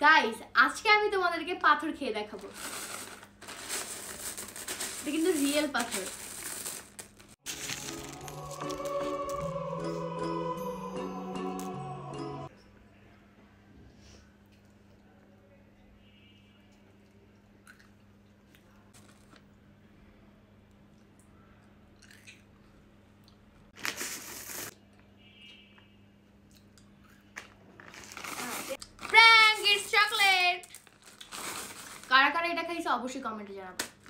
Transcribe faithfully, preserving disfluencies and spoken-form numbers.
Guys আজকে আমি তোমাদেরকে পাথর খেয়ে দেখাবো। এটা কিন্তু রিয়েল পাথর। কারা কারা এটা খাইছে অবশ্যই কমেন্টে জানাবো।